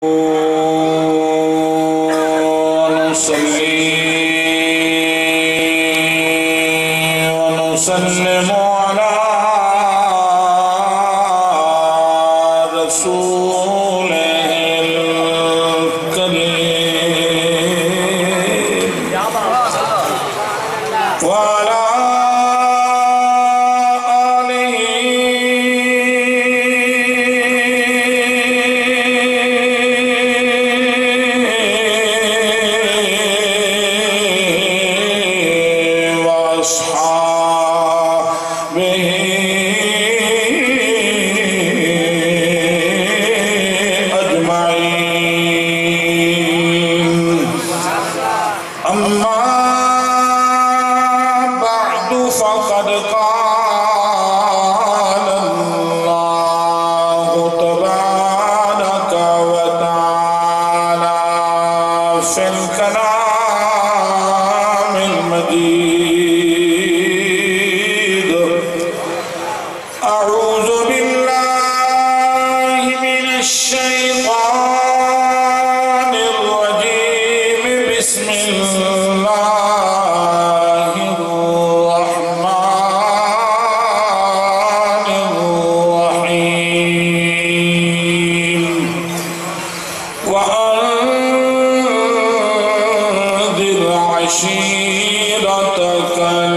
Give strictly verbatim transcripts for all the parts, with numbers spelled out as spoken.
ونسلم على رسوله الكريم وعلى فقد قال الله تبارك وتعالى في الكلام المجيد أعوذ بالله من الشيطان الرجيم بسم الله عشيرتك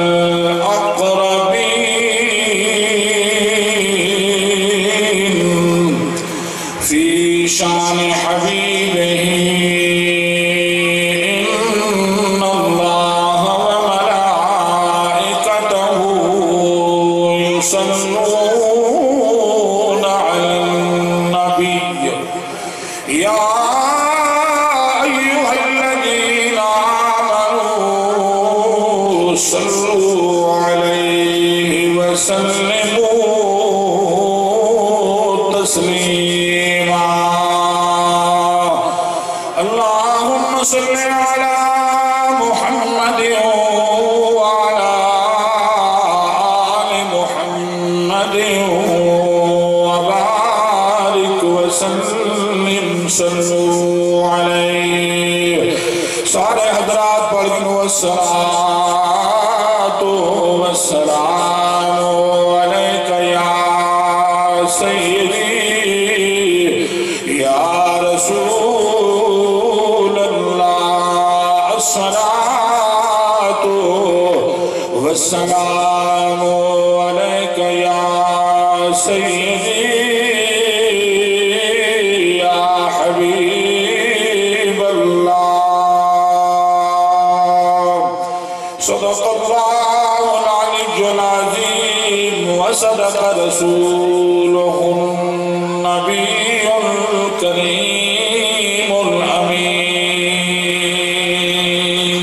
الأقربين في شان حبيبه إن الله وملائكته يصلون على النبي يا صلوا عليه وسلموا تسليما اللهم صل على محمد وعلى آل محمد وبارك وسلم صلوا عليه سارے حضرات پڑھیں والصلاة والسلام عليك يا سيدي يا رسول الله الصلاة والسلام عليك يا سيدي يا حبيب الله صدق الله العلي العظيم وصدق رسوله النبي الكريم الأمين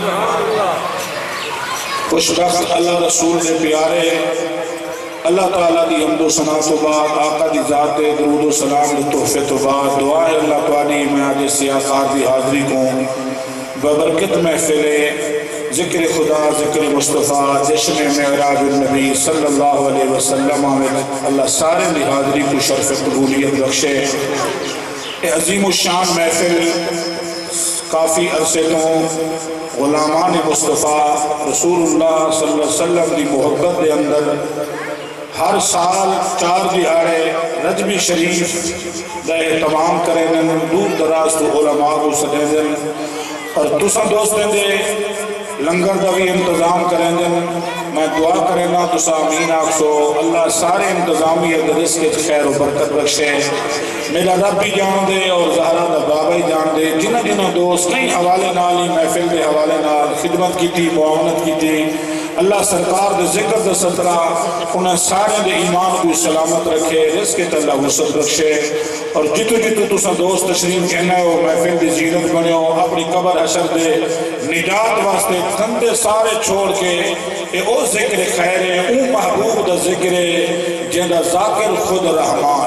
خوشبخت اللہ رسول نے پیارے اللہ تعالیٰ دی حمد و ثنا تو بعد آقا دی ذات درود و سلام دی تحفے تو بعد دعا ہے اللہ تعالیٰ میں آج سیاقات دی حاضری کو ببرکت محفل ذکر خدا ذکر مصطفیٰ جشن معراج النبی صلی اللہ علیہ وسلم اللہ سارے دی حاضری کو شرف قبولیت بخشے اے عظیم الشان محفل کافی عرصے تو غلامان مصطفیٰ رسول اللہ صلی اللہ علیہ وسلم دی محبت دے اندر ہر سال چار دہاڑے رجبی شریف دا اہتمام کریں دن دور دراز تو علماء کو سدیں دن اور تسا دوستیں دے لنگر دا بھی انتظام کریں دن میں دعا کریں نا تسا امین آکسو اللہ سارے انتظامی درس کے خیر و برکت بخشے میرا رب بھی جان دے اور زہرہ دا بابا ہی جان دے جنہ جنہ دوست کئی حوالے نالی محفل دے حوالے نال خدمت کی تھی معاونت کی تھی اللہ سرکار دے ذکر دے صدرہ انہیں سارے دے ایمان کو سلامت رکھے رزق اللہ وسط بخشے اور جتو جتو تسا دوست تشریف کہنا ہو محفل دے زینت بنے ہو اپنی قبر حشر دے نجات واسطے تھندے سارے چھوڑ کے اے او ذکر خیر ہے او محبوب دا ذکر ہے جنہ ذاکر خود رحمان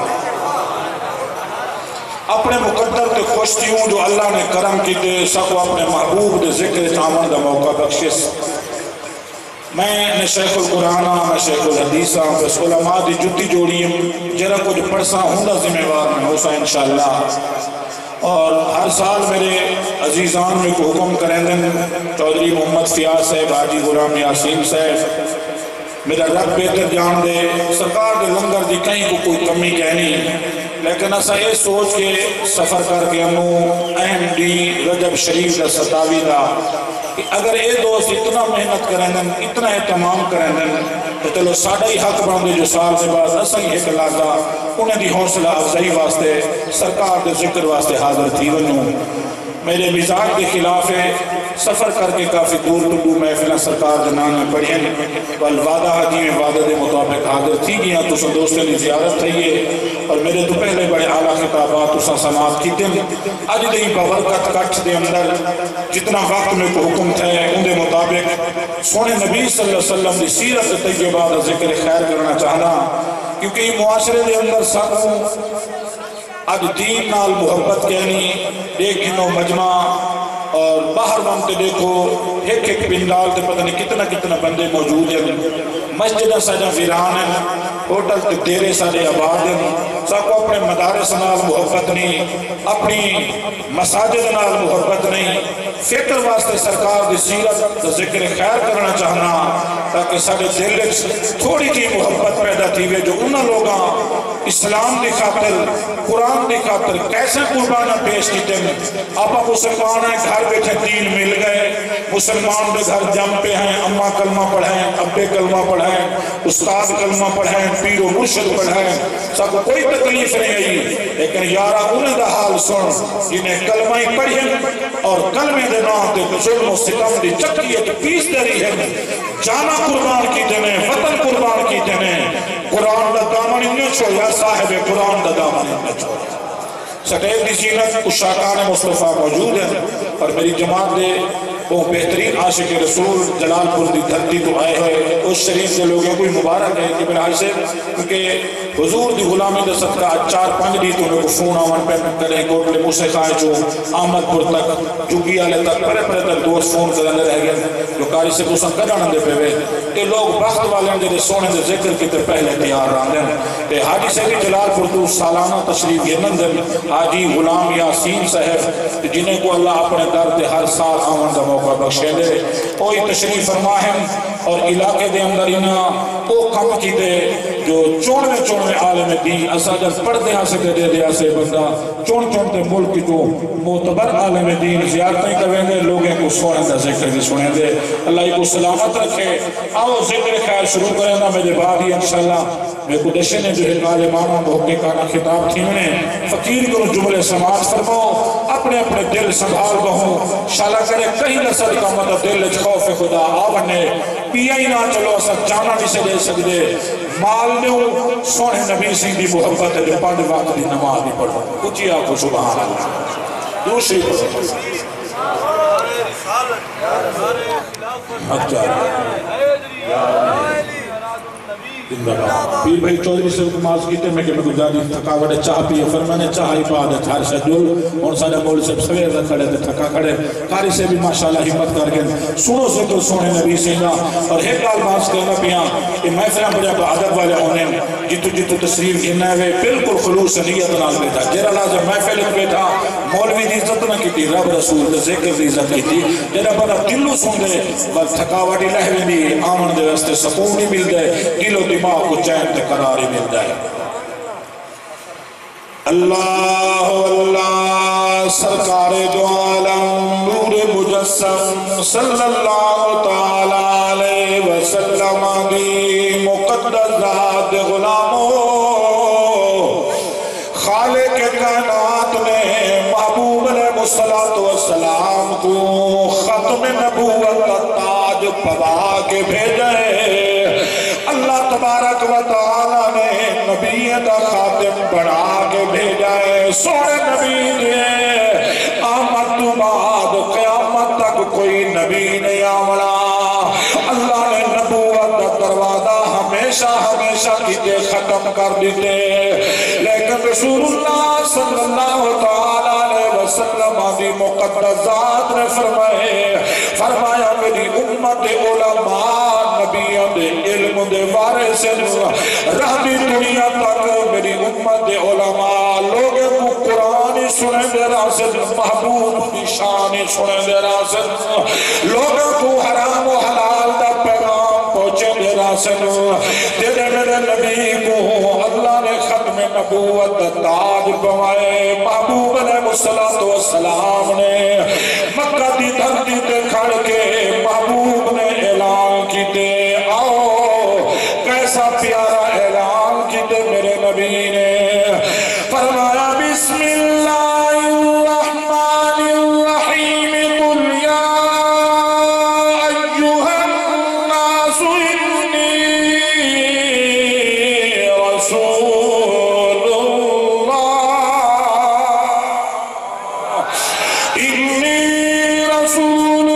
اپنے مقدر تے خوش تیوں جو اللہ نے کرم کی دے سکو اپنے محبوب دے ذکر چامن دا موقع بخشس میں نہ شیخ القرآنہ نہ شیخ الحدیثہ بس علماء دی جتی جوڑیم جرہ کچھ پڑھسا ہوں دا ذمہ وار میں ہوسا انشاءاللہ اور ہر سال میرے عزیزان میں کو حکم کریں دن چودھری محمد فیاض صاحب، حاجی غلام یاسین صاحب، میرا رب بہتر جان دے سرکار دے لنگر دی کہیں کو کوئی کمی کہنی، لیکن ایسا یہ سوچ کے سفر کر کے ہموں اہم ڈی رجب شریف دا ستاوی دا کہ اگر اے دوست اتنا محنت کریں دن، اتنا اہتمام کریں دن، تو چلو ساڑھا ہی حق بندے جو سال سے بعد اصل ایک لازا انہیں دی حوصلہ افزائی واسطے سرکار دے ذکر واسطے حاضر تھی ونوں۔ میرے مزاج کے خلاف ہے، سفر کر کے کافی دور ٹڈو محفلہ سرکار جنان میں پڑھیں، والوعدہ حاجی میں وعدہ دے مطابق حاضر تھی گیا، تو سن دوستوں نے زیارت تھئیے اور میرے تو پہلے بڑے اعلیٰ خطابات تو سن سماعت کی دن آج دے بابرکت کٹ دے اندر جتنا وقت میں کو حکم تھے ان دے مطابق سونے نبی صلی اللہ علیہ وسلم دی سیرت طیبہ دا ذکر خیر کرنا چاہنا، کیونکہ یہ معاشرے دے اندر سانوں آج دین نال محبت کہنی ایک گنو مجمع اور باہر بنتے دیکھو ایک ایک پنڈال تے پتہ نہیں کتنا کتنا بندے موجود ہیں، مسجدہ سجا ویران ہیں، ہوٹل تے ڈیرے سارے آباد ہیں، سب کو اپنے مدارس نال محبت نہیں، اپنی مساجد نال محبت نہیں، فکر واسطے سرکار دی سیرت دا ذکر خیر کرنا چاہنا تاکہ سارے دل تھوڑی کی محبت پیدا تھی جو انہاں لوگاں اسلام دی خاطر قرآن دی خاطر کیسے قربانہ پیش کی دیں۔ آپا مسلمان ہیں، گھر بیٹھے دین مل گئے، مسلمان دے گھر جم پہ ہیں، اماں کلمہ پڑھیں، ابے کلمہ پڑھیں، استاد کلمہ پڑھیں، پیر و مرشد پڑھیں، سب کو کوئی تکلیف نہیں آئی، لیکن یارہ انہیں دا حال سن جنہیں کلمہ ہی پڑھیں اور کلمے دے نام دے ظلم و ستم دی چکیت پیس دری ہے، جانا قربان کی دینے، وطن قربان کی دینے، قرآن دا دامن انہیں چھو یا صاحب قرآن دا دامن انہیں چھو۔ سٹیل دی زینت اشاکان مصطفیٰ موجود ہیں اور میری جماعت دے وہ بہترین عاشق رسول جلال پور دی دھرتی تو آئے ہیں، اس شریف سے لوگوں کوئی مبارک ہے کہ میرا حال سے کیونکہ حضور دی غلامی دا صدقہ چار پانچ دی تو انہیں کو فون آوان پہ کریں کوٹلے موسیقی خواہ جو آمد پور تک جگی آلے تک پرے پرے تک دوست فون کرنے رہ گئے جو کاری سے پوسن کرنا دے پہ ہوئے کہ لوگ بخت والے ہیں جنہیں سونے دے ذکر کی تر پہلے تیار رہا دیں کہ حاجی سے بھی جلال پور تو سالانہ تشریف یہ نندر حاجی غلام یاسین صاحب جنہیں کو اللہ اپنے در دے ہر سال آمن دا موقع بخشے دے کوئی تشریف فرماہم اور علاقے دے اندر انہاں وہ کم کی دے جو چونوے چونوے عالم دین اسا جب پڑھتے ہاں سے دے دیا سے بندہ چون چونتے ملک کی جو معتبر عالم دین زیارتیں کریں گے لوگیں کو سونے دا ذکر بھی سنیں دے اللہ کو سلامت رکھے آؤ ذکر خیر شروع کریں گا میرے بعد ہی انشاءاللہ میں کو دشے نے جو ہے عالمانوں بہتے کانا خطاب تھی میں فقیر کو جملے سماعت فرماؤ اپنے اپنے دل سنبھال بہوں شالا کرے کہیں نسل کا مدد دل خوف خدا آونے پیا ہی نہ چلو اصلا جانا نہیں سے دے سکتے مال نے سونے نبی سی دی محبت ہے جو پانڈ وقت دی نماز بھی پڑھو کچھی آپ کو سبحان اللہ دوسری پڑھو اچھا پیر بھائی چودری سے نماز کیتے میں کہ میں گزاری تھکاوٹے چاہ پیے فرمانے چاہ ہی پا دے تھار شجول اور سارے مول سے سویر رکھ کھڑے تھے تھکا کھڑے کاری سے بھی ماشاءاللہ حمد کر کے سنو سے تو سونے نبی سینا اور ایک کال باز کرنا پیاں کہ محفلہ بڑے عدد والے ہونے جتو جتو تصریف گھننا ہے بالکل خلوص نیت نال بیٹھا جیرا لازم محفل بیٹھا مولوی دی عزت نہ کی تھی رب رسول دے ذکر دی عزت کی تھی جیرا بڑا دلو سن دے بس تھکاوٹی لہوے دی آمن دے واسطے سکون نہیں مل دے دل و دماغ کو چین تے قراری مل جائے اللہ اللہ سرکار دو عالم نور مجسم صلی اللہ تعالی علیہ وسلم دی مقدس ذات غلاموں خالق کائنات نے محبوب علیہ السلام کو ختم نبوت کا تاج پوا کے بھیجے اللہ تبارک و تعالیٰ نے نبی کا خاتم بنا کے بھیجا ہے سونے نبی نے آمد تو بعد قیامت تک کوئی نبی نہیں آمنا اللہ نے نبوت کا دروازہ ہمیشہ ہمیشہ کیتے ختم کر دیتے لیکن رسول اللہ صلی اللہ تعالیٰ علیہ وسلم آدھی مقدس ذات نے فرمائے فرمایا میری امت علماء نبیوں دے علم دے وارث رہبی دنیا تک میری امت دے علماء لوگوں کو قرآن سنے دے راسد محبوب کی شان سنے دے راسد لوگوں کو حرام و حلال دا پیغام پہنچے دے راسد تیرے میرے نبی کو اللہ نے ختم نبوت تاج پوائے محبوب علیہ السلام نے مکہ دی دھرتی تے کھڑ کے محبوب نے اعلان کی دے آؤ کیسا پیارا اعلان کی دے میرے نبی نے فرمایا بسم اللہ الرحمن الرحیم قل یا ایوہ الناس انی رسول اللہ انی رسول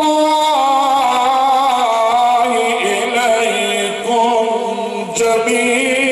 اللہ الیکم جمیعا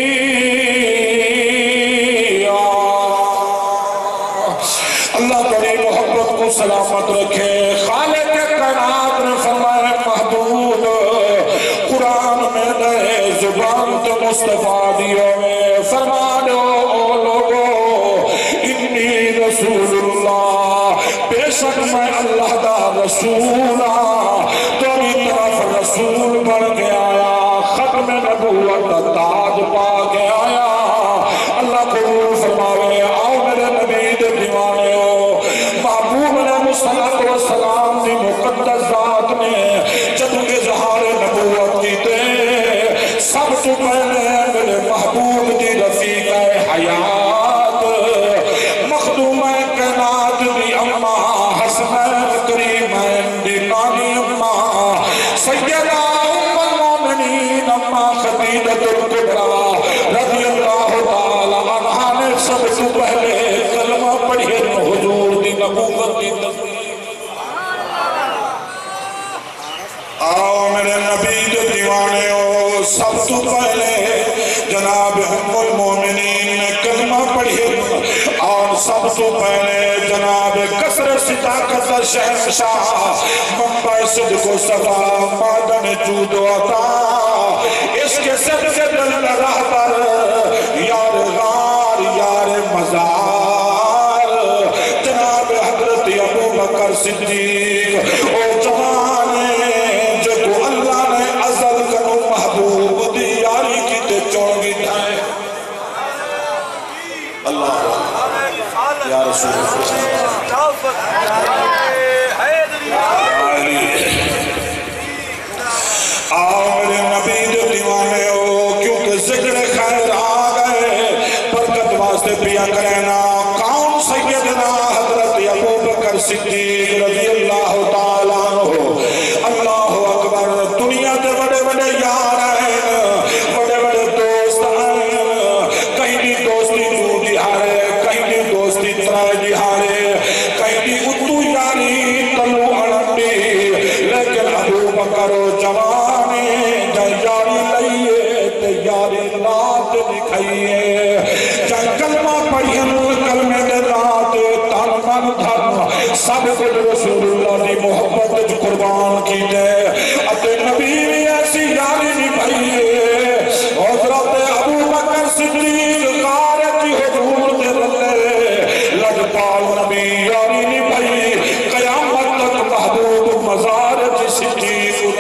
سلامت رکھے خالق کائنات نے فرمایا محبوب قرآن میں نئے زبان تو مصطفیٰ دیو میں فرما دو او لوگو انی رسول اللہ بے شک میں اللہ دا رسولہ تو بھی طرف رسول بڑھ کے آیا ختم نبوت تاج پا کے آیا اللہ قبول فرماوے آؤ میرے نبی دے دیوانے ہو محبوب علیہ السلام دی مقدس ذات نے جب اظہار نبوت کی تے سب تو پہلے میرے محبوب دی رفیق حیات مخدوم کائنات دی اما حسنین کریمین دی نانی اما سیدہ ام المومنین اما خدیجہ الکبریٰ رضی اللہ تعالی عنہا نے سب تو پہلے کلمہ پڑھے حضور دی نبوت دی تصدیق آؤ میرے نبی جو دیوانے ہو سب تو پہلے جناب ام المومنین نے کلمہ پڑھے اور سب تو پہلے جناب کثرت صداقت شہنشاہ منبع صدق و صفا معدن جود و عطا اس کے سب سے دل رہبر یار غار یار مزار جناب حضرت ابو بکر صدیق او جوانے جو تو اللہ نے ازل کنو محبوب دی یاری کی تے چون گی دھائے اللہ یا رسول اللہ آؤ میرے نبی جو دیوانے ہو کیونکہ ذکر خیر آگئے برکت واسطے پیا کرینا کون سیدنا حضرت ابو بکر صدیق رضی اللہ تعالیٰ عنہ اللہ اکبر دنیا دے بڑے بڑے یار ہیں بڑے بڑے دوست ہیں کہیں بھی دوستی دو دہارے کہیں بھی دوستی ترائے دہارے کہیں بھی اتو یاری تلو اڑنڈی لیکن ابو بکر جوانے جائے یاری لئیے تے یاری رات دکھائیے جائے کلمہ پڑھیں کلمہ دے رات تن من دھن سب کچھ رسول اللہ دی محبت جو قربان کی دے اتے نبی نے ایسی یاری نبھائیے حضرت ابو بکر صدیق غارت حضور دے للے لجپال نبی یاری نبھائی قیامت تک محبوب مزارت صدیق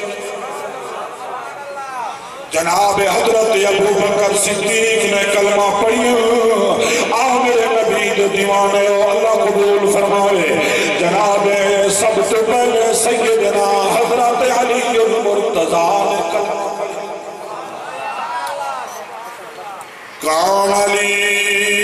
جناب حضرت ابو بکر صدیق نے کلمہ پڑھی آؤ میرے نبی دے دیوانے ہو اللہ قبول فرمائے جناب سب سے پہلے سیدنا حضرت علی المرتضیٰ نے کلمہ پڑھی کون علی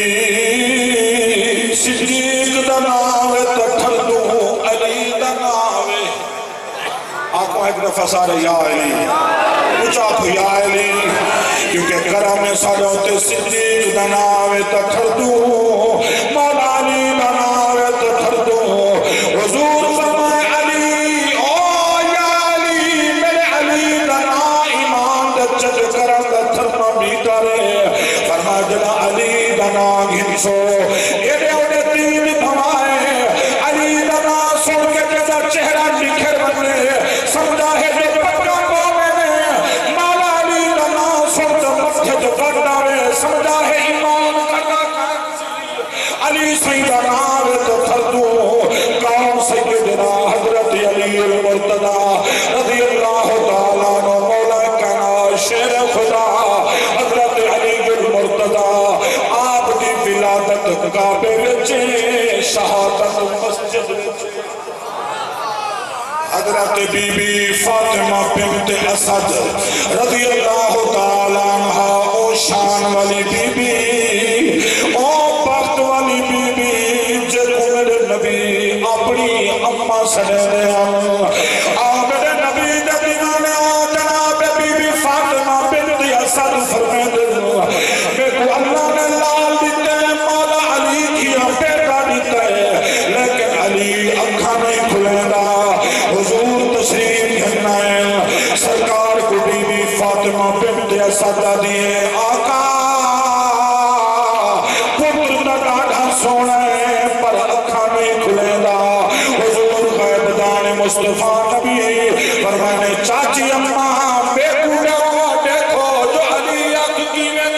صدیق دناوے تٹھر دوں علی دناوے آقا ایک دفعہ سارے یا علی اچھا تو یا علی کیونکہ کرم سالوتے صدیق دناوے تٹھر دوں مولا علی دناوے تٹھر دوں حضور فرمائے علی او یا علی میرے علی دنا ایمان دچت کرم دتھر میٹرے فرمائے جنا علی دنا گھنسو ایڈے اوڈے تین دھمائے علی دنا سن کے جیسا چہرہ نکھر بنے سمجھا ہے جو پکا پاوے نے مولا علی دنا سن جو مفتھ جو کرنا ہے سمجھا ہے ایمان کرنا علی شہادت مسجد حضرت بی بی فاطمہ بنت اسد رضی اللہ تعالیٰ عنہ، او شان والی بی بی، او بخت والی بی بی، جے کو میرے نبی اپنی اماں سڑے دے ہم آ میرے نبی دے دیوانے آ جناب بی بی فاطمہ بنت اسد فرمے دے میں کو اللہ نے لال دیتے ہیں، مولا علی کیا بیٹا دیتے ہیں، لیکن علی اکھا نہیں کھلے گا۔ حضور تشریف گھرنا ہے، سرکار کو بی بی فاطمہ بنت اسد دیئے آقا پتر دا ڈاڑھا سونا ہے پر اکھا نہیں کھلے گا۔ حضور غیب دان مصطفیٰ نبی فرمانے چاچی اماں بے کوڑا دیکھو جو علی اکھ کی میں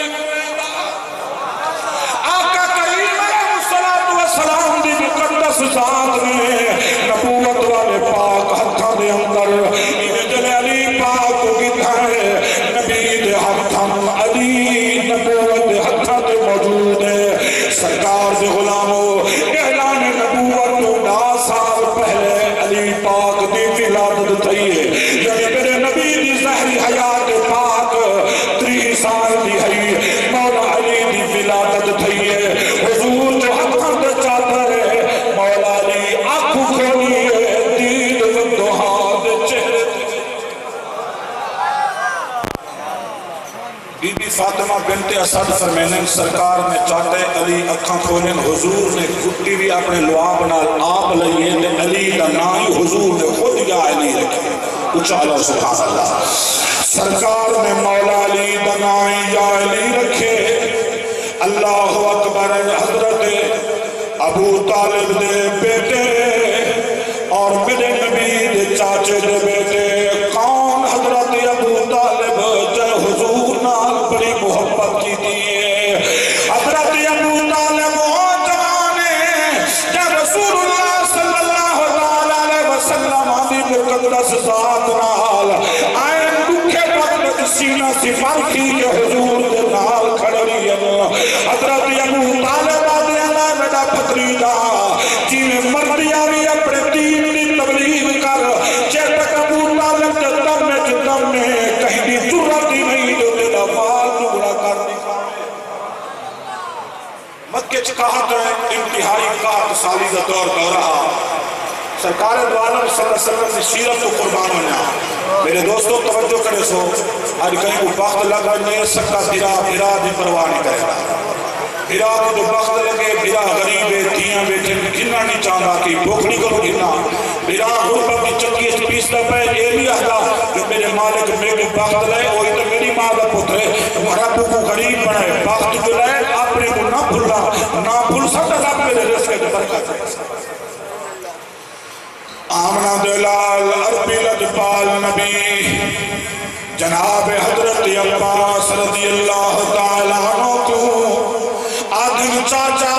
آقا کریم علیہ السلام دی مقدس ذات میں نبوت والے پاک ہتھاں دے اندر انہیں جلے علی پاک کو گتا ہے، نبی دے ہتھاں علی نبوت دے ہتھاں دے موجود ہے۔ سرکار دے غلاموں اعلان نبوت تو نا سال پہلے علی پاک دی ولادت تھی ہے، یعنی میرے نبی دی ظاہری حیات پاک تری سال دی ہے، مولا علی دی ولادت تھی ہے۔ حضور جو ہتھاں دے چاہتا ہے مولا علی آنکھو کھولی ہے، دید وندوہاں دے چہرے بی بی فاطمہ بنت اسد فرمینے سرکار میں چاہتے علی اکھاں کھولیں، حضور نے گھٹی بھی اپنے لعاب نال آپ لئیے تے علی دا نائی حضور نے خود یا علی رکھے، اچھا اللہ سبحان اللہ۔ سرکار نے مولا علی دا نائی یا علی رکھے، اللہ اکبر۔ حضرت ابو طالب دے بیٹے اور میرے نبی دے چاچے دے بیٹے کون؟ حضرت ابو طالب جے حضور نال بڑی محبت کی دیئے، حضرت ابو طالب وہ جوانے جے رسول اللہ صلی اللہ علیہ وسلم آدھی مقدس ذات نال آئے دکھے وقت سینہ سفر کی کہ حضور دے نال کھڑی ہے۔ حضرت ابو طالب آدھے اللہ میڈا پتریدہ جینے مردی آوی اپنے دین دی تبلیغ کر، جے تک ابو طالب دے دم میں جدم میں کہیں بھی ضرورت ہی نہیں جو تیرا مال ٹکڑا کر دکھا۔ مکہ چکاہت ہے، انتہائی کاہت سالی دا دور دورہ سرکار دو عالم صلی اللہ علیہ وسلم سے سیرت کو قربان ہونا۔ میرے دوستوں توجہ کرے سو، آج کہیں کو وقت لگا نہیں سکتا، بھرا بھرا دی پرواہ نہیں کرے گا، بھرا کو جو وقت لگے بھرا غریب ہے تیاں بیٹھے گھننا نہیں چاہتا کہ بھوک نہیں کرو گھننا، بھرا غربت کی چکی اس پیستا پہ یہ بھی آتا جو میرے مالک میرے وقت لائے وہی تو میری ماں کا پتر ہے، رب کو غریب بنائے، وقت جو لائے اپنے کو نہ بھولا، نہ بھول سکتا رب میرے رزق کے برکت ہے۔ آمنہ دلال عربی لدپال نبی جناب حضرت عباس رضی اللہ تعالیٰ عنہ کو آدم چاچا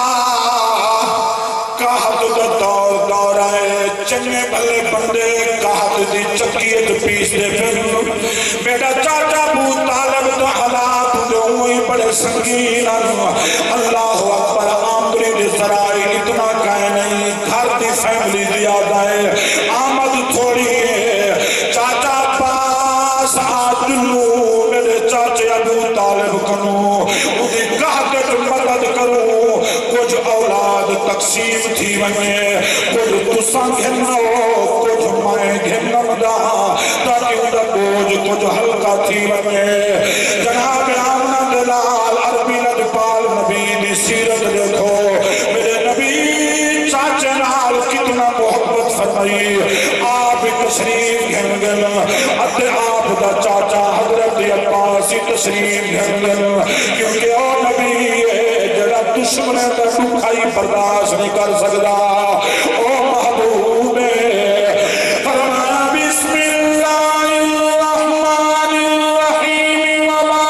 کہت دا دور دور آئے چنگے بھلے بندے کہت دی چکیت پیس دے پھر میرا چاچا ابو طالب دا حالات دے ہوئی بڑے سنگین اللہ اکبر آمدری دے ذرائع اتنا کہے نہیں، گھر دی فیملی زیادہ ہے، آمد تھوڑی ہے، چاچا پاس آج لو میرے چاچے ابو طالب کنو اُدھی کہتے مدد کرو، کچھ اولاد تقسیم تھی ونے، کچھ تساں گھنو کچھ میں گھنم دا تاکہ اندھا بوجھ کچھ ہلکا تھی ونے۔ جناب آمنہ دلال عربی لدپال نبی دی سیرت دیکھو، میرے نبی چاچے نال کتنا محبت فرمائی، آپ تشریف گھن گل ادھے آپ دا چاچا حضرت عباسی تشریف گھن گل، کیونکہ او نبی جڑا دشمن دا دکھائی برداشت نہیں کر سکتا، او محبوب فرمایا بسم اللہ الرحمن الرحیم وما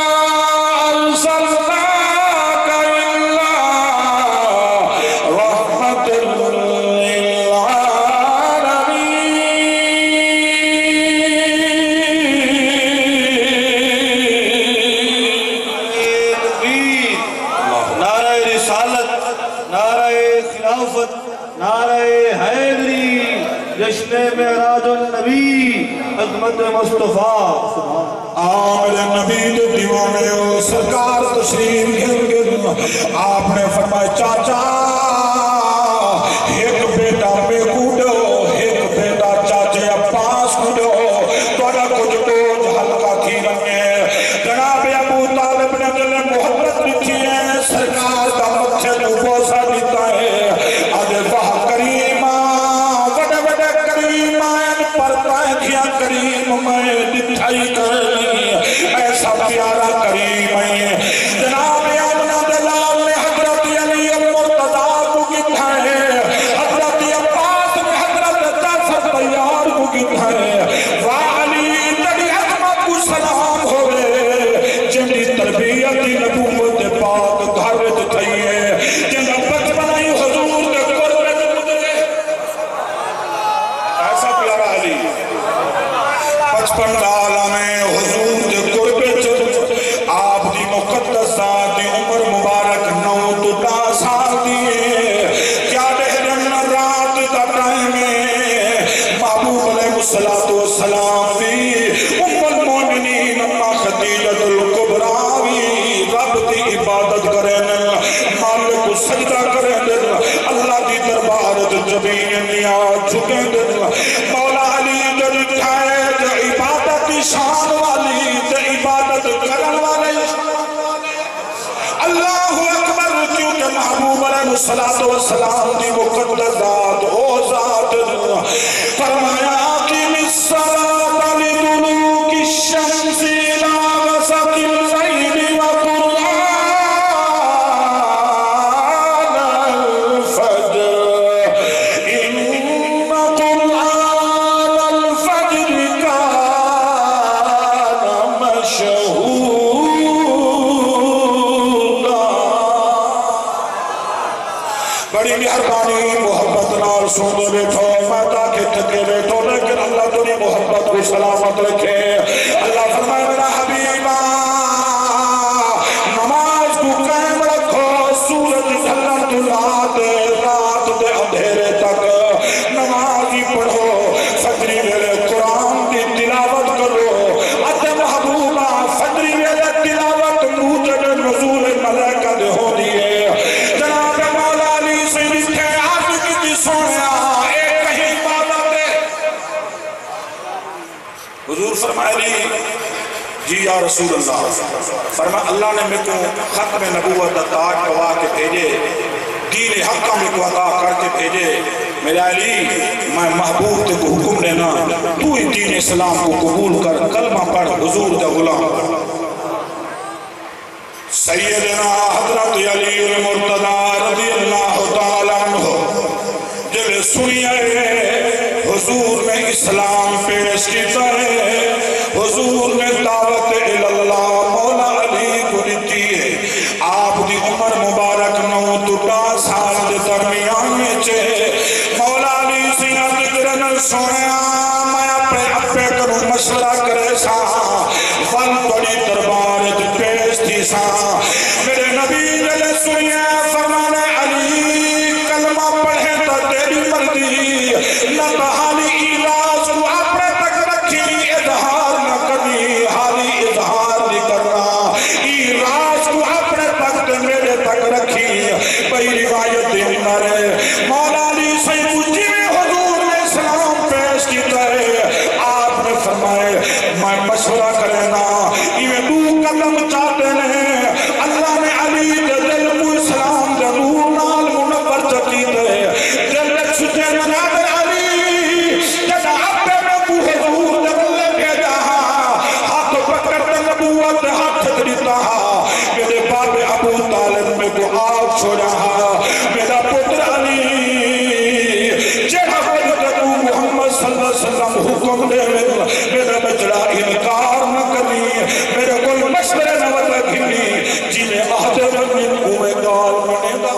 ارسلناک الا رحمت نعرہ خلافت، نعرہ حیدری، جشن معراج النبی، عظمت مصطفیٰ. آمد نبی دے دیوانے ہو سرکار تشریف گھر گھر آپ نے فرمایا چاچا ایک بیٹا میں کوڑو ایک بیٹا چاچے عباس کوڑو توڑا کچھ بوجھ ہلکا کی رنگے. جناب ابو طالب نے دل محبت لکھی ہے سرکار کا مچھے تو بوسا دیتا ہے آدھے واہ کریمہ وڈے وڈے کریمہ ان پر پائکیاں کریم میں دٹھائی کرنی ایسا پیارا کریم ہے. جناب آمنہ دلال نے حضرت علی المرتضیٰ کو گتھا ہے حضرت عباس نے حضرت جعفر طیار کو گتھا ہے. وعلی تڑی عظمت کو سلام ہوئے جنہی تربیت نبوت پاک گھر دکھائی ہے جنہا بچپنائی حضور کے قربت مجھے ایسا پیارا علی بچپن ڈالا میں حضور کے قربت آپ دی مقدس ذات دی عمر مبارک نو تو دا سال دیئے کیا دہرن رات دا ٹائم ہے محبوب علیہ السلام بھی ام المومنین اما خدیجت القبراوی رب دی عبادت کریں مالک سجدہ کریں اللہ دی دربارت جبین نیاز جھکیں مولا علی جل جائے جو عبادت شان والی جو عبادت کرن والے اللہ اکبر کیونکہ محبوب علیہ السلام دی مقدس ذات او ذات فرمایا اقیم الصلاۃ لدلوک الشمس الى غسق الليل وقرآن الفجر ان قرآن الفجر كان مشهودا. بڑی مہربانی محبت نال سوندے بیٹھو ماتا کے تھکے بیٹھو لیکن اللہ تیری محبت کو سلامت رکھے. اللہ فرمائے میرا حبیبہ نماز کو قائم رکھو سورج ڈھلن تو رات رات دے اندھیرے تک نمازی پڑھو فجری ویلے قرآن کی تلاوت کرو. اتے محبوبہ فجری ویلے تلاوت موجب نزول ملائکہ دے ہو دیئے. جناب مولا علی سے لکھے آج کی جی سویا ایک کہیں عبادت ہے. حضور فرمائے لی جی یا رسول اللہ فرمائے اللہ نے میں کو ختم نبوت تاج پوا کے بھیجے دین حقہ میں کو عطا کر کے بھیجے. میرے علی میں محبوب تے کو حکم دینا تو ہی دین اسلام کو قبول کر کلمہ پڑھ حضور دا غلام. سیدنا حضرت علی المرتضیٰ رضی اللہ تعالیٰ عنہ جب سنیے حضور نے اسلام پیش کیتا ہے حضور نے دعوت اللہ مولا علی کو دیتی ہے. آپ دی عمر مبارک نو تو دا سال دے درمیان میں چھے مولا علی سے عرض کرن سویا میں اپنے اپنے کروں مشورہ کرے سا فل بڑی دربار پیش تھی سا. میرے نبی نے سنیا فرمانے علی کلمہ پڑھے تو تیری مردی نہ تو حالی علاج کو اپنے تک رکھی اظہار نہ کبھی حالی اظہار نہیں کرنا علاج کو اپنے تک میرے تک رکھی. بھئی روایت اندر ہے مولا علی سے پوچھی حضور نے اسلام پیش کیتا ہے آپ نے فرمائے میں مشورہ کرے نا یہ دو قدم چاہتے ہیں. اللہ نے علی دے دل کو اسلام دے نور نال منور چکی دے دل سچے نادر علی جدا اپنے نبو حضور دے بلے بھیجا ہاتھ پکڑ دے نبوت ہاتھ دیتا میرے باپ ابو طالب میں کو آگ چھوڑا میرا پتر علی جہاں نبو محمد صلی اللہ علیہ وسلم حکم دے میرا بچڑا انکار نہ کرنی میرے کوئی مشورے نہ وطا گھنی جنہیں عہد رمین اوے گال منے دا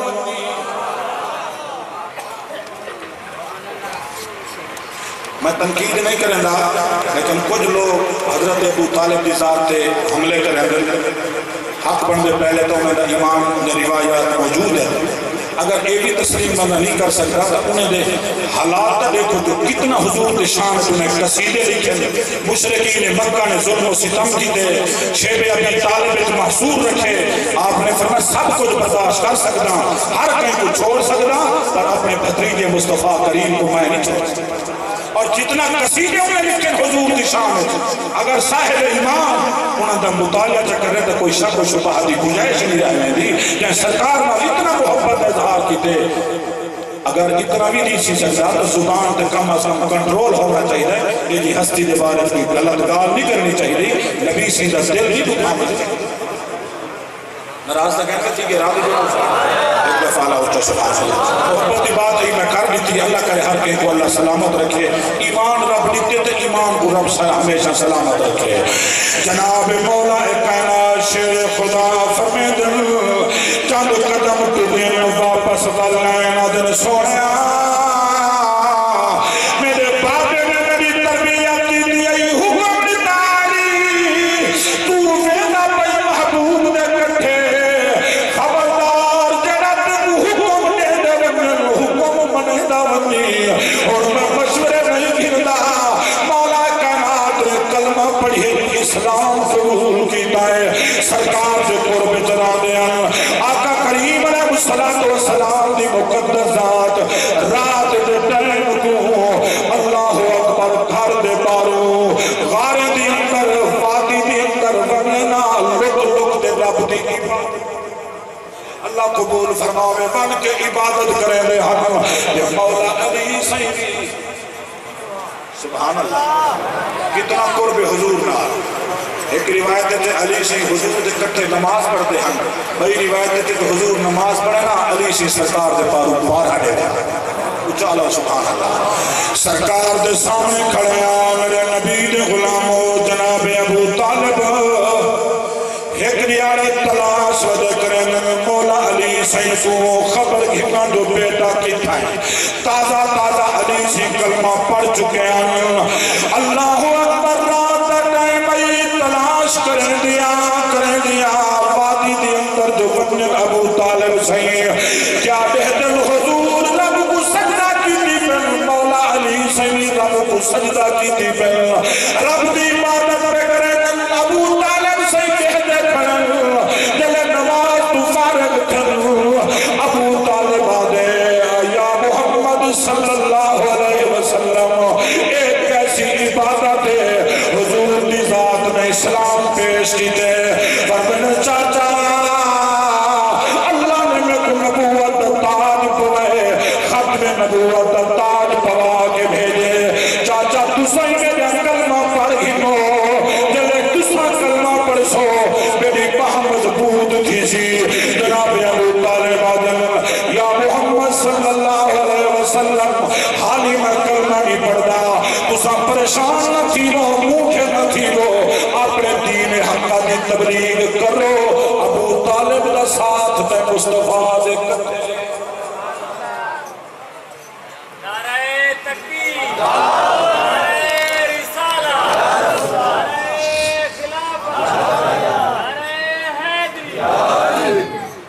میں تنقید نہیں کریں دا لیکن کچھ لوگ حضرت ابو طالب کی ذات تے حملے کریں دے حق بندے پہلے تو میں دا ایمان دا روایات موجود ہے اگر یہ بھی تسلیم بندہ نہیں کر سکتا تو انہیں دے حالات دیکھو جو کتنا حضور دے شان تمہیں قصیدے لکھے مشرکین مکہ نے ظلم و ستم کی دے شیب ابی طالب محصور رکھے آپ نے فرمایا سب کچھ برداشت کر سکتا ہر کہیں کو چھوڑ سکتا پر اپنے بھتیجے مصطفیٰ کریم کو میں نہیں چھوڑ سکتا اور جتنا قصیدے انہیں لکھے حضور دی شان ہے اگر صاحب ایمان انہوں دا مطالعہ چکر رہے تو کوئی شک و شبہ دی گنجائش نہیں رہنے دی کہ سرکار میں اتنا محبت اظہار کی دے اگر اتنا بھی نہیں سی سکتا تو زبان تے کم از کم کنٹرول ہونا چاہیے یہ جی ہستی دے بارے کی غلط گال نہیں کرنی چاہیے نبی سی دا دل نہیں دکھانا چاہیے ناراض نہ کہنا چاہیے راضی جو ایک دفعہ اللہ اچھا سبحان اللہ محبت کی بات ہے میں کر دیتی اللہ کرے ہر کہیں کو اللہ سلامت رکھے ایمان رب دیتے تو ایمان کو رب ہمیشہ سلامت رکھے جناب مولا کائنات شیر خدا فرمے دل چند قدم تو دین واپس بلائنا دن سوڑیا میرے بابے نے میری تربیت کی دیا حکم نتاری تو وینا پئی محبوب نے کٹھے خبردار جڑا تو حکم دے دے من حکم منے دا ونی اور میں مشورے نہیں گھردا مولا کائنات نے کلمہ پڑھی اسلام قبول کیتا ہے سرکار سے قرب چلا دیا آقا کریم علیہ السلام دی مقدس ذات رات دے ٹائم کو اللہ اکبر گھر دے بارو غار دی اندر وادی دی اندر وننا لک لک دے رب دی عبادت اللہ قبول فرماوے بن کے عبادت کرے دے ہم یہ مولا علی سیدی سبحان اللہ کتنا قرب حضور نال ایک روایت ہے علی سے حضور دے کٹھے نماز پڑھتے ہیں بھئی روایت ہے کہ حضور نماز پڑھے نا علی سے سرکار دے پارو پار ہٹے دے اچھالا سبحان اللہ سرکار دے سامنے کھڑے ہیں میرے نبی دے غلامو جناب ابو طالب ایک ریاڑے تلاش ودے کریں مولا علی سے کو خبر گھنا جو بیٹا کی تھائیں تازہ تازہ علی سے کلمہ پڑھ چکے ہیں اللہ اکبر رات تلاش کریں دیا کریں دیا وادی دی اندر جو بطن ابو طالب سہیں کیا بہدل حضور رب کو سجدہ کی دی پہن مولا علی سہیں رب کو سجدہ کی دی پہن رب دی عبادت پہ کریں ابو طالب سہیں کہتے پہن جلے نواز تو فارغ کھن ابو طالب آدے یا محمد صلی اللہ علیہ وسلم ایک ایسی عبادت ہے حضور دی ذات میں اسلام پیش کی دے فرمین چاچا اللہ نے میں کو نبوت تاج پوئے ختم نبوت تاج پوا کے بھیجے چاچا تسائی میں جن کلمہ پڑھ گھنو جلے تسا کلمہ پڑھ سو میری پاہ مضبوط تھی سی جناب ابو طالب آدم یا محمد صلی اللہ علیہ وسلم حالی میں کلمہ نہیں پڑھدا تسا پریشان نہ تھی وہ موکھے نہ تھی وہ اپنے دین حقہ کی تبلیغ کرو ابو طالب کا ساتھ تے مصطفیٰ دے کرتے نعرہ تکبیر نعرہ رسالہ نعرہ خلافہ نعرہ حیدری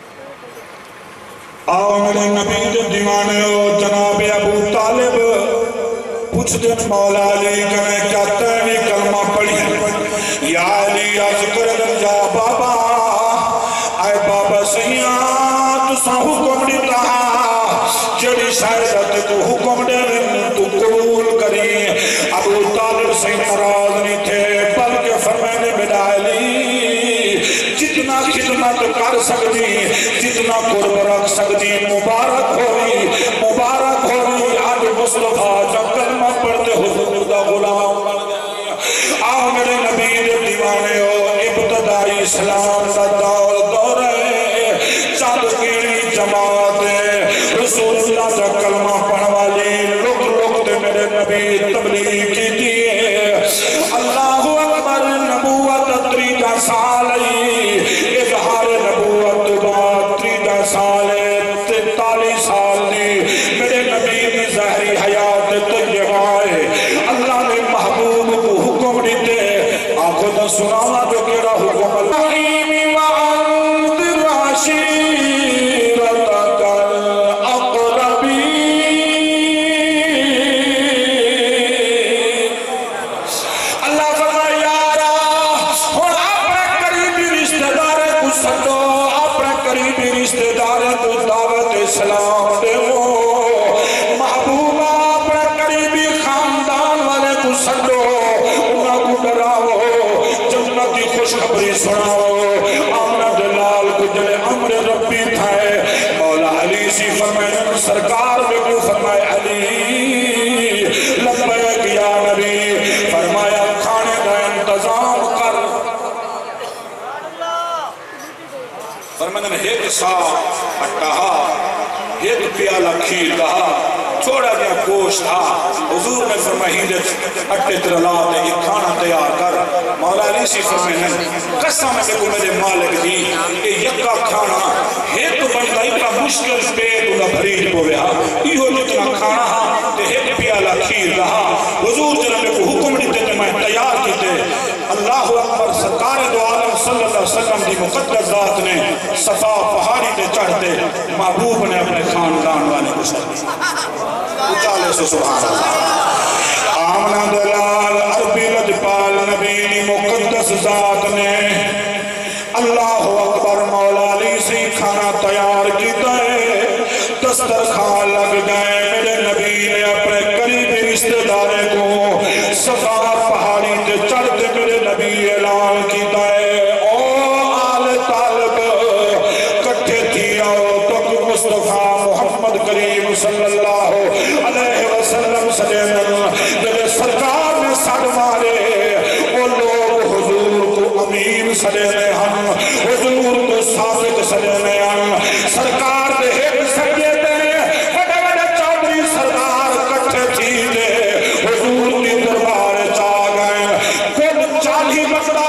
آؤ میرے نبی دے دیوانے ہو جناب ابو طالب پوچھ دن مولا علی کنے کیا تیوی کلمہ پڑھی یا علی عز کردن جا بابا آئے بابا سیاں تو سا حکم دیتا جڑی شاید کو حکم دے تو قبول کری ابو طالب سے ناراض نہیں تھے بلکہ فرمینے بنا علی جتنا خدمت کر سکتی جتنا قرب رکھ سکتی مبارک ہوئی مبارک ہوئی آج مصطفیٰ جب کلمہ پڑھتے حضور دا غلام بن گئے آؤ میرے نبی دے دیوانے ہو ابتدائی اسلام دا دور دور ہے چاند کیڑی جماعت رسول اللہ دا کلمہ پڑھ والی لوگ لوگ دے میرے نبی تبلیغ کی دیئے اللہ اکبر نبوت تریجا سال اظہار نبوت بعد تریجا سال تینتالیس سال دی میرے نبی کی ظاہری حیات طیبہ ہے اللہ نے محبوب کو حکم دیتے آنکھوں نے سنانا جو کہا حکم اللہ وَأَنذِرْ عَشِيرَتَكَ سا اٹھا ایک پیالہ کھیر کہا تھوڑا دیا گوشت تھا حضور نے فرمائی ہندت اٹھے ترلا دے یہ کھانا تیار کر مولا علی سی فرمائی ہیں قسم ہے کو میرے مالک دی کہ یکا کھانا ایک بندہ اتنا مشکل پیٹ انہا بھرید پو گیا یہ جتنا کھانا ہاں تے ایک پیالہ کھیر رہا حضور جنہوں نے کو حکم دیتے تے میں تیار کیتے اللہ اکبر سرکار دو عالم صلی اللہ علیہ وسلم دی مقدس ذات نے صفا پہاڑی تے چڑھتے محبوب نے اپنے خاندان والے کو ساتھ اچھالے سے سبحان اللہ آمنہ دلال عربی لجپال نبی مقدس ذات نے اللہ اکبر مولا علی سے کھانا تیار کیتا ہے دسترخوان لگ گئے میرے نبی نے اپنے قریبی رشتہ دارے کو صفا پہاڑی تے چڑھتے میرے نبی اعلان کیتا ہے او آل طالب کٹھے تھی آؤ تو مصطفیٰ محمد کریم صلی اللہ علیہ وسلم سلیمن جب سرکار نے سڑ مارے وہ لوگ حضور کو امین سلیمے ہم حضور کو صادق سلیمے ہم سرکار دے ایک سجدے دے بڑے بڑے چودری سردار کٹھے تھی دے حضور کی دربار چاہ گئے کل چالی بندہ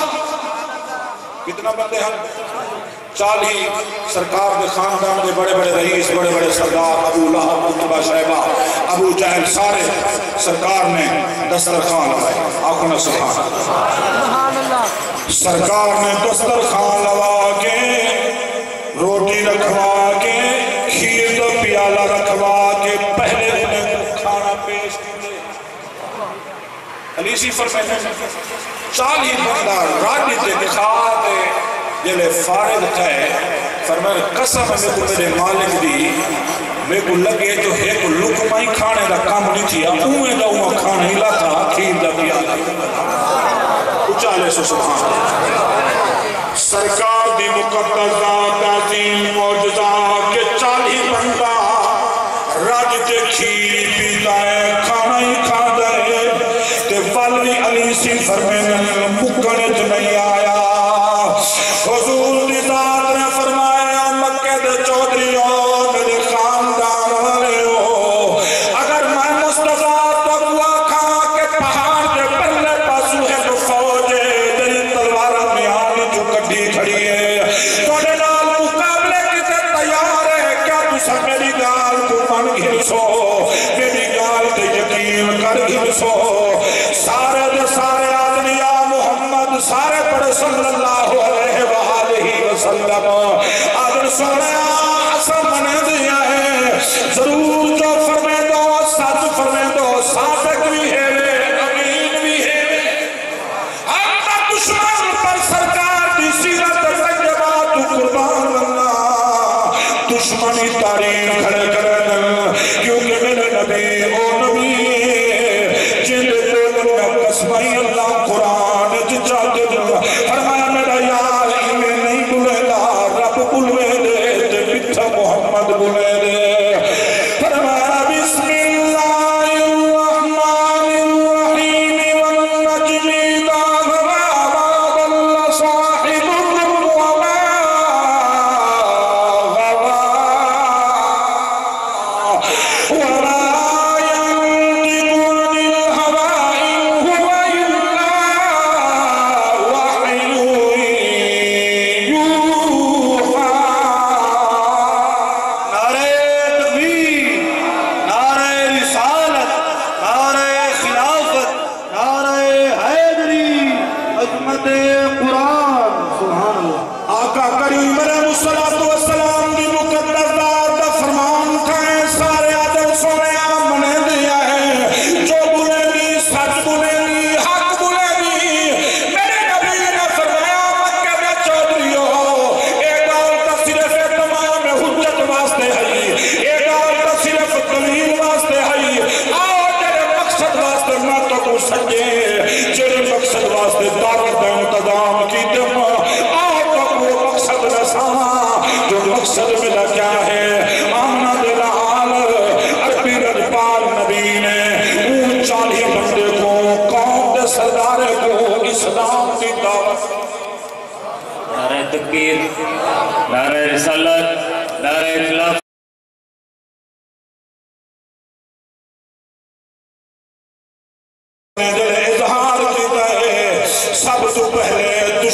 کتنا بندے ہم چالی سرکار دے خاندان دے بڑے بڑے رئیس بڑے بڑے سردار ابو لہب اتبا شہبہ ابو جہل سارے سرکار نے دسترخوان لگائے آنکھوں نے سبحان اللہ سرکار نے دسترخوان لگا کے روٹی رکھوا کے کھیر دو پیالہ رکھوا کے پہلے انہیں کھانا پیش کیے علی سی فرمائے چالی بندہ راجی تے دکھا دے جلے فارغ تھے فرمائے قسم میں کو میرے مالک دی میں کو لگے جو ہے کو لکمہ ہی کھانے دا کام نہیں تھیا اوہ دا اوہ کھانا ہی لاتا کھیر دا پیا اچھالے سے سبحان سرکار دی مقدس ذات عظیم معجزہ کے چالی بندہ راج تے کھیر پیتا ہے کھانا ہی کھا دے تے والوی علی سی فرمائے مکنے جو نہیں آیا حضور دی ذات نے فرمایا مکہ دے چودریوں میرے خاندان والے ہو اگر میں مصطفیٰ تقوی کھا کے پہاڑ دے پہلے پاسو ہے تو فوجے تیری تلوار میں آنی جو کٹھی کھڑی ہے توڑے نال مقابلے کی تے تیار ہے کیا تو سب میری گال کو من گھر سو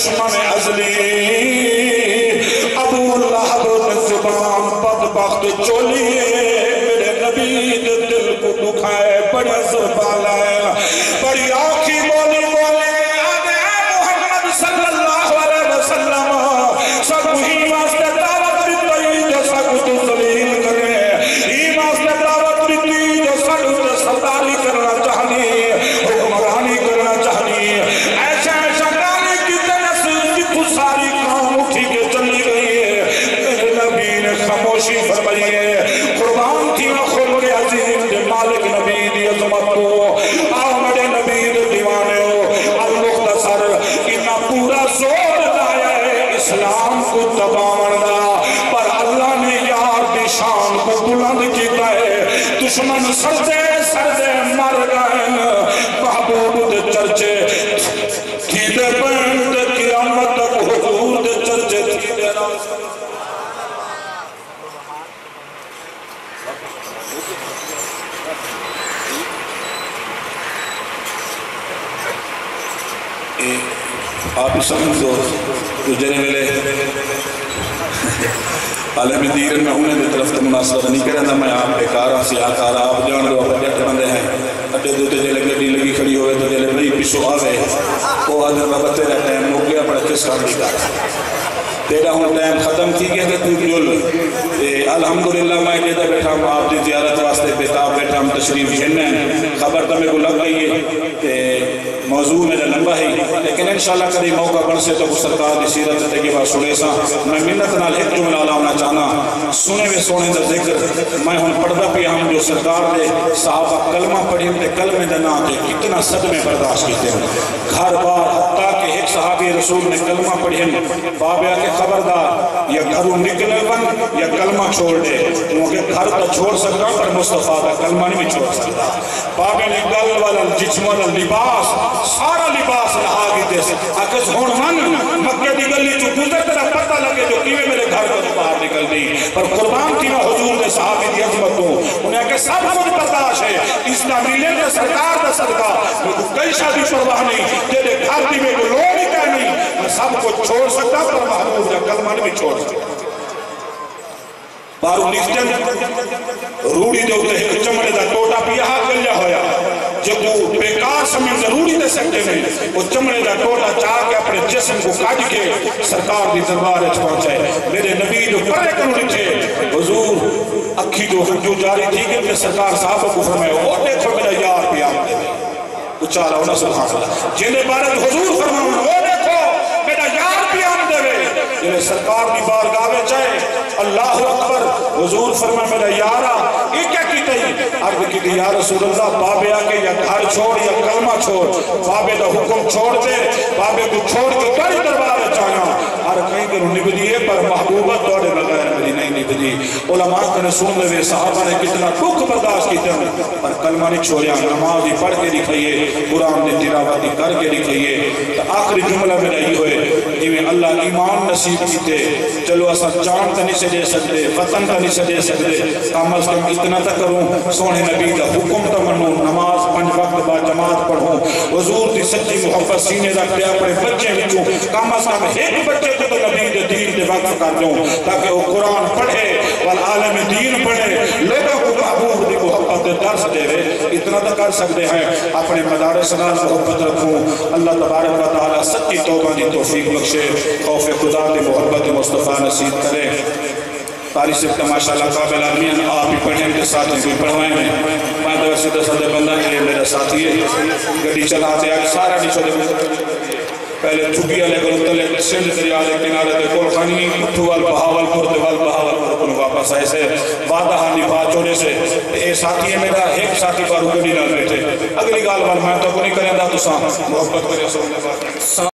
دشمن ازلی ابو لہب زبان بدبخت چولی میرے نبی دل کو دکھائے بڑا زبالا ہے بڑی آنکھی بولی بولے آدھے محمد صلی اللہ علیہ وسلم سب ہی واسطے دعوت بھی جو سب تو زلیل کرے ہی واسطے دعوت بھی جو سب تو سرداری کرنا چاہنی حکمرانی کرنا چاہنی ایسا ایسا گانے کی تنس جتو ساری قوم اٹھی کے چلی گئی ہے میرے نبی نے خاموشی فرمائی ہے قربان تھی نہ خلق عظیم دے مالک نبی دی عظمت کو آؤ میرے نبی دے دیوانے ہو المختصر اتنا پورا زور لایا ہے اسلام کو دباؤن دا پر اللہ نے یار دی شان کو بلند کیتا ہے دشمن سردے سردے مر گئے محبوب دے چرچے تھی دے بند قیامت تک حضور دے چرچے تھی دے راز آپ ہی سمجھ دو جو جنے ملے عالم دین میں انہیں دے طرف تو مناسبت نہیں کرنا میں آپ بیکارہ سیاکارہ آپ جان دو آپ جاتے بندے ہیں اڈے دوتے جلے گڑی لگی کھڑی ہوئے تو جلے بھئی پیشو آوے وہ آدھر بابا تیرا ٹائم ہو گیا بڑا کس کام نہیں کارا تیرا ہوں ٹائم ختم تھی گیا کہ تو جل الحمدللہ میں کہتا بیٹھا ہوں آپ دی زیارت واسطے بیتاب بیٹھا ہوں تشریف جننے خبر تمہیں کو لگ گئی ہے کہ موضوع میرا لمبا ہے لیکن انشاءاللہ کدی موقع بن سے تو وہ سرکار دی سیرت تے کے بعد سنے سا میں منت نال ایک جملہ لاؤنا چاہنا سنے میں سونے دا ذکر میں ہن پڑھدا پہ ہم جو سرکار دے صحابہ کلمہ پڑھی تے کلمے دے نا تے کتنا صدمے برداشت کیتے ہیں گھر بار حتیٰ کہ ایک صحابی رسول نے کلمہ پڑھی بابیا کے خبردار یا گھروں نکلے بن یا کلمہ چھوڑ دے کیونکہ گھر تو چھوڑ سکتا پر مصطفیٰ کا کلمہ نہیں چھوڑ سکتا بابیا نے گل والا جسم والا لباس سارا لباس لہا گی دے سے اکس ہون من مکہ دی گلی جو گزر تیرا پتہ لگے جو کیوے میرے گھر کو باہر نکل دی پر قربان تھی میں حضور دے صحابی دی عظمت ہوں انہیں کہ سب کچھ برداشت ہے اسلامی لے دے سرکار دے صدقہ میں کئی شادی پرواہ نہیں تیرے گھر دی میں کوئی لوگ ہی کہہ نہیں میں سب کو چھوڑ سکتا پر محبوب دے کلمہ نہیں چھوڑ سکتا بارو نکتن روڑی دے ہوتے ہیں چمڑے دا ٹوٹا پیہا گلیا ہویا جب وہ بیکار سمیں ضروری دے سکتے ہیں وہ چمڑے دا ٹوٹا چاہ کے اپنے جسم کو کاٹ کے سرکار دی دربار اچھ پہنچائے میرے نبی جو پرے کرنے تھے حضور اکھی جو جو جاری تھی کہ اپنے سرکار صاحب کو فرمائے وہ دیکھو میرا یار پہ آپ دے اچھالا ہونا سبحان اللہ جنہیں بارد حضور فرمائے وہ دیکھو میرا یار پہ آپ دے جنہیں سرکار دی بارگاہ میں چاہے اللہ اکبر حضور فرمائے میرا یارا یہ کیا کیتا ہی عرض کی دی یا رسول اللہ بابے آکے یا گھر چھوڑ یا کلمہ چھوڑ بابے دا حکم چھوڑ دے بابے کو چھوڑ کے کئی دربار چاہنا ہر کہیں کہ انہوں نبی دیئے پر محبوبت دوڑے بغیر میری نہیں نبی دی علماء کنے سن لے صحابہ نے کتنا دکھ برداشت کیتے ہیں پر کلمہ نہیں چھوڑیا نماز ہی پڑھ کے دکھائیے قرآن نے تلاوت کر کے دکھائیے آخری جملہ میں رہی ہوئے جویں اللہ ایمان نصیب کیتے چلو اسا جان تا نہیں سے دے سکتے وطن تا نہیں سے دے سکتے کم از کم اتنا تا کروں سونے نبی دا حکم تا منوں نماز پنج وقت با جماعت پڑھوں حضور دی سچی محبت سینے رکھتے اپنے بچے وچوں کم از کم ایک بچے تو نبی دے دین دے وقت کر دوں تاکہ وہ قرآن پڑھے والعالم دین پڑھے لوگوں کو محبوب دی محبت دے درس دے رہے اتنا تا کر سکتے ہیں اپنے مدارس نال محبت رکھوں اللہ تبارک و تعالی سچی توبہ دی توفیق بخشے خوف خدا دی محبت مصطفیٰ نصیب کرے قاری صاحب کا ماشاءاللہ قابل آدمیان آپ ہی پڑھیں کے ساتھ کوئی پڑھوائیں میں میں دور سے دس دے بندہ کے میرا ساتھی ہے گڑی چلاتے آگے سارا نہیں چھوڑے پہلے چھپی آلے گلو تلے سندھ دریا دے کنارے دے کول خانی کٹھو وال بہاول پور دے وال بہاول پور کنو واپس آئے سے وعدہ ہانی بات چھوڑے سے اے ساتھی ہے میرا ایک ساتھی بارو گڑی نہ بیٹھے اگلی گال وال میں تو کو نہیں کریں دا تو سام محبت کرے سو